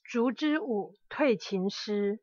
烛之武退秦师。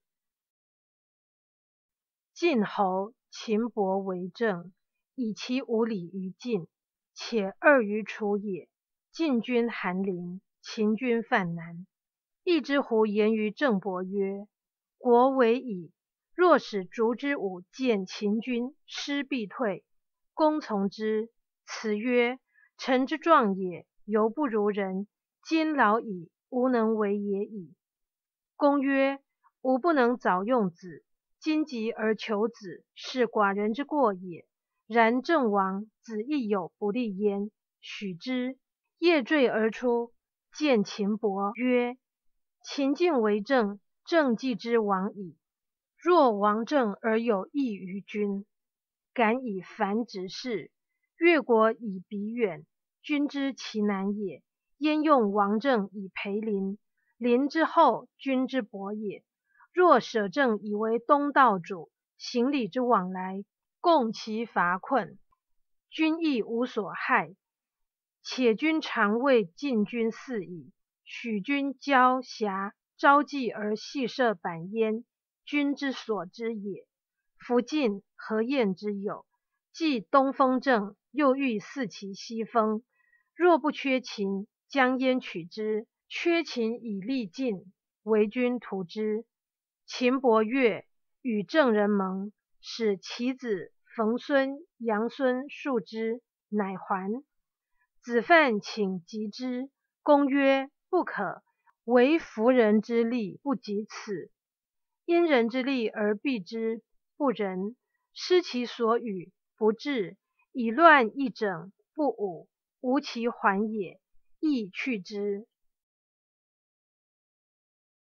晋侯秦伯为政，以其无礼于晋，且恶于楚也。晋军韩陵，秦军犯南。义之乎言于郑伯曰：国为矣，若使烛之武见秦军，师必退。公从之。辞曰：臣之壮也，犹不如人，今老矣，无能为也已。公曰：吾不能早用子，今急而求子，是寡人之过也。然郑王子亦有不利焉，许之。夜坠而出，见秦伯曰：秦晋为政，政既之亡矣。若王政而有益于君，敢以凡执事，越国以彼远，君知其难也。焉用王政以培邻？邻之后，君之薄也。若舍政以为东道主，行礼之往来，共其乏困，君亦无所害。且君常为晋军肆矣，许君骄侠，招计而戏射板焉，君之所知也。夫晋何晏之有？既东风正，又欲四其西风。若不缺秦，将焉取之？缺秦以利晋，为君图之。秦伯悦，与郑人盟，使其子冯孙、杨孙数之，乃还。子犯请击之，公曰：不可，惟夫人之利不及此。因人之利而避之，不仁。失其所与，不治。以乱易整，不武，无其还也，亦去之。